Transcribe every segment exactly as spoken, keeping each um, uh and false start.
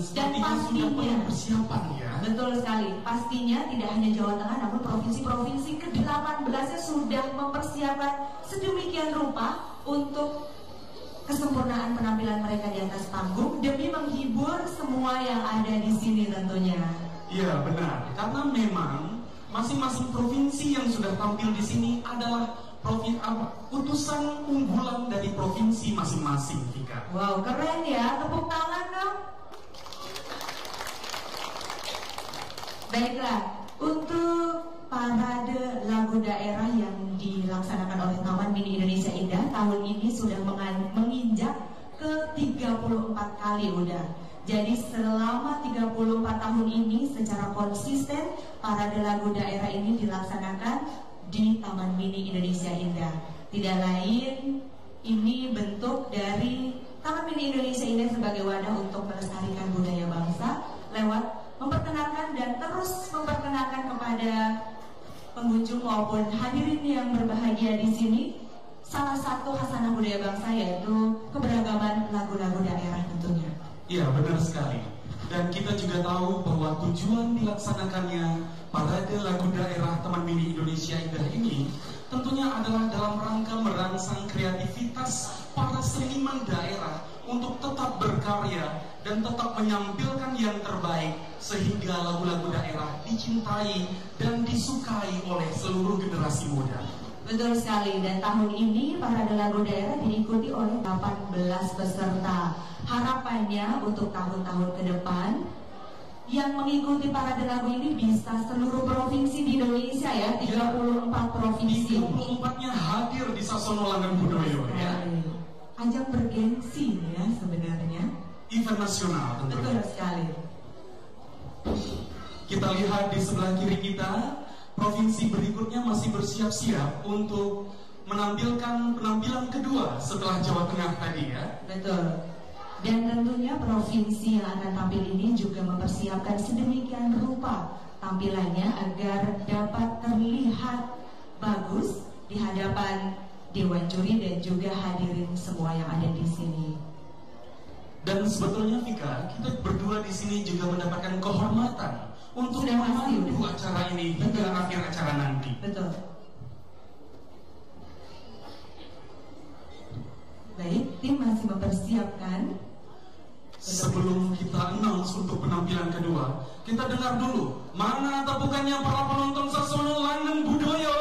Dan pastinya sudah persiapan ya. Betul sekali. Pastinya tidak hanya Jawa Tengah, namun provinsi-provinsi ke delapan belas-nya sudah mempersiapkan sedemikian rupa untuk kesempurnaan penampilan mereka di atas panggung demi menghibur semua yang ada di sini tentunya. Iya benar, karena memang masing-masing provinsi yang sudah tampil di sini adalah provinsi utusan unggulan dari provinsi masing-masing, Vika. Wow, keren ya, tepuk tangan dong. Baiklah, untuk parade lagu daerah yang dilaksanakan oleh Taman Mini Indonesia Indah tahun ini sudah menginjak ke tiga puluh empat kali udah. Jadi selama tiga puluh empat tahun ini secara konsisten parade lagu daerah ini dilaksanakan di Taman Mini Indonesia Indah. Tidak lain, ini bentuk dari Taman Mini Indonesia Indah sebagai wadah untuk melestarikan budaya bangsa lewat memperkenalkan dan terus memperkenalkan kepada pengunjung maupun hadirin yang berbahagia di sini salah satu khasanah budaya bangsa, yaitu keberagaman lagu-lagu daerah tentunya. Iya, benar sekali. Dan kita juga tahu bahwa tujuan dilaksanakannya parade lagu daerah Taman Mini Indonesia Indah ini tentunya adalah dalam rangka merangsang kreativitas para seniman daerah untuk tetap berkarya dan tetap menampilkan yang terbaik sehingga lagu-lagu daerah dicintai dan disukai oleh seluruh generasi muda. Betul sekali, dan tahun ini parade lagu daerah diikuti oleh delapan belas peserta. Harapannya untuk tahun-tahun ke depan yang mengikuti parade lagu ini bisa seluruh provinsi di Indonesia ya, tiga puluh empat provinsi. tiga puluh empat-nya hadir di Sasono Langgeng Budoyo ya. Ajang bergengsi ya sebenarnya. Event nasional tentunya. Betul sekali. Kita lihat di sebelah kiri kita, provinsi berikutnya masih bersiap-siap untuk menampilkan penampilan kedua setelah Jawa Tengah tadi ya. Betul. Dan tentunya provinsi yang akan tampil ini juga mempersiapkan sedemikian rupa tampilannya agar dapat terlihat bagus di hadapan Dewan Juri dan juga hadirin semua yang ada di sini. Dan sebetulnya Vika, kita berdua di sini juga mendapatkan kehormatan untuk memandu acara ini hingga akhir acara nanti. Betul. Baik, tim masih mempersiapkan. Sebelum kita announce untuk penampilan kedua, kita dengar dulu mana tepukannya para penonton Sasono Langgeng Budoyo.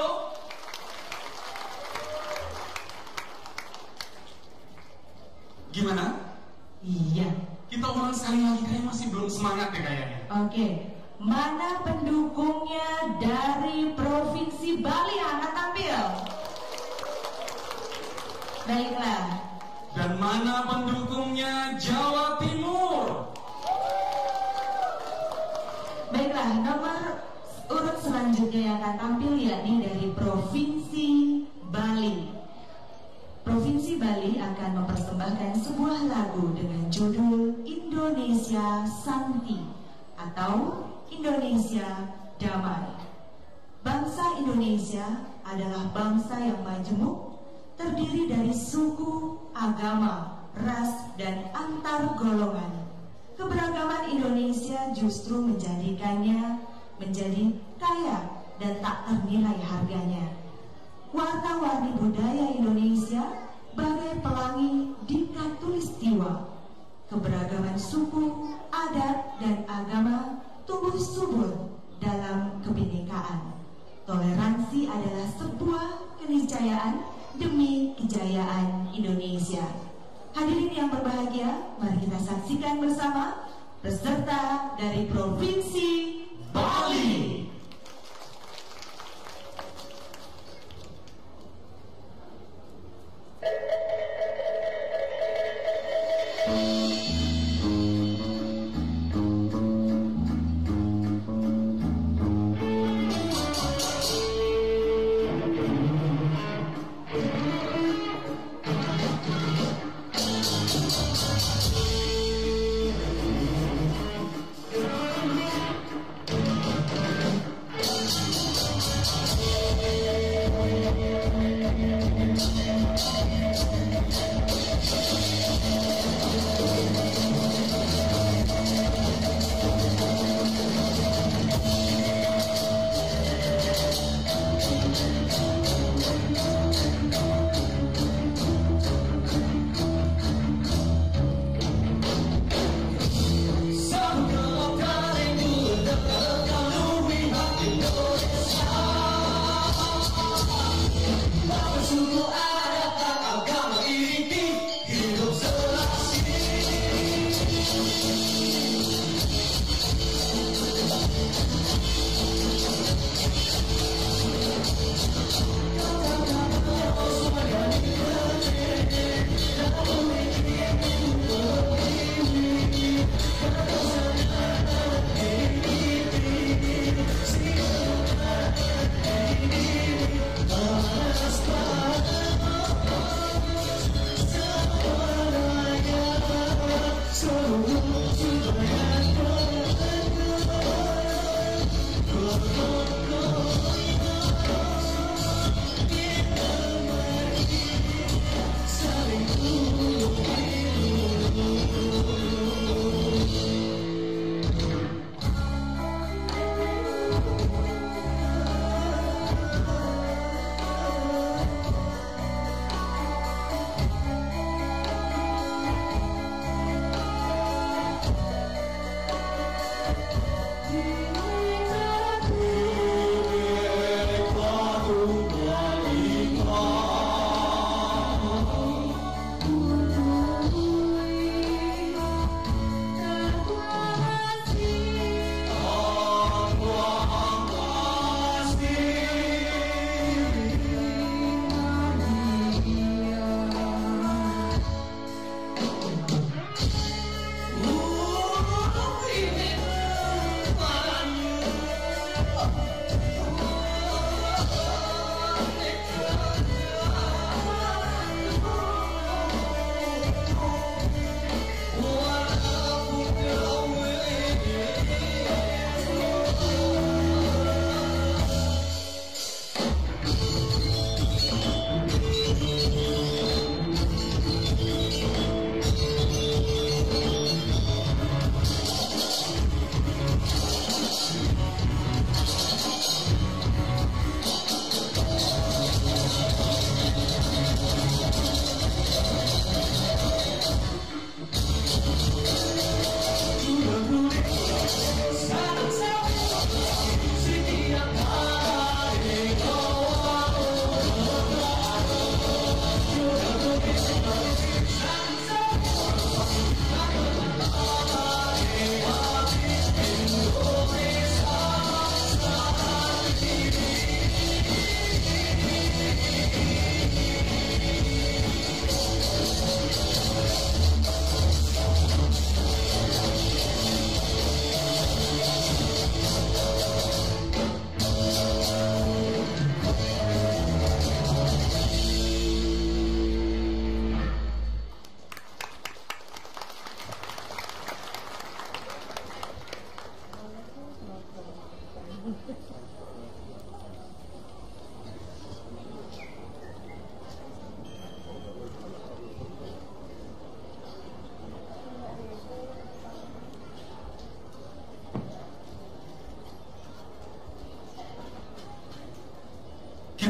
Gimana? Iya. Kita ulang sekali lagi, kayaknya masih belum semangat deh kayaknya. Oke. Mana pendukungnya dari Provinsi Bali yang akan tampil? Baiklah. Dan mana pendukungnya Jawa Timur? Baiklah, nomor urut selanjutnya yang akan tampil yakni dari Provinsi Bali. Provinsi Bali akan mempersembahkan sebuah lagu dengan judul Indonesia Santi atau Indonesia Damai. Bangsa Indonesia adalah bangsa yang majemuk, terdiri dari suku, agama, ras, dan antar golongan. Keberagaman Indonesia justru menjadikannya menjadi kaya dan tak ternilai harganya. Warna-warni budaya Indonesia bagai pelangi di khatulistiwa. Keberagaman suku, adat, dan agama tumbuh subur dalam kebinekaan. Toleransi adalah sebuah keniscayaan demi kejayaan Indonesia. Hadirin yang berbahagia, mari kita saksikan bersama peserta dari Provinsi Bali.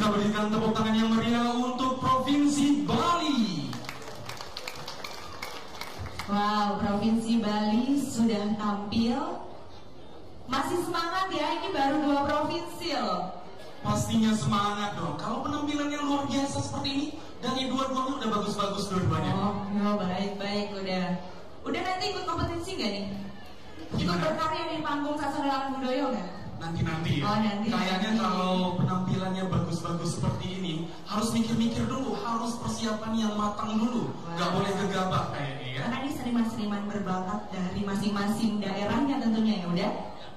Kita berikan tepuk tangan yang meriah untuk Provinsi Bali. Wow, Provinsi Bali sudah tampil. Masih semangat ya, ini baru dua provinsi loh. Pastinya semangat dong. Kalau penampilannya luar biasa seperti ini, dari dua-duanya udah bagus-bagus dua-duanya. Oh, yo, baik-baik udah. Udah nanti ikut kompetisi nggak nih? Ikut berkarya di panggung Sasana Budaya nggak? Nanti-nanti ya. Oh, nanti. Kayaknya nanti. kalau penampilannya bagus-bagus seperti ini, harus mikir-mikir dulu, harus persiapan yang matang dulu. Wow. Gak boleh gegabah kayaknya ya. Karena ini seniman-seniman berbakat dari masing-masing daerahnya tentunya ya udah.